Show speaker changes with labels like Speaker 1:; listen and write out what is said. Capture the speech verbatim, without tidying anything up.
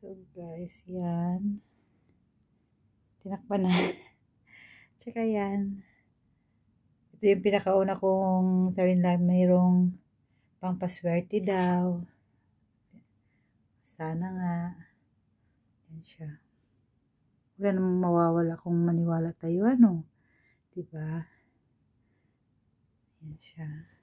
Speaker 1: So guys, yan. Tinakpan na. Tsaka yan. Ito yung pinakauna kong sabihin lang, mayroong pangpaswerte daw. Sana nga. Yan siya. Wala namang mawawala kung maniwala tayo, ano. Diba? Yan siya.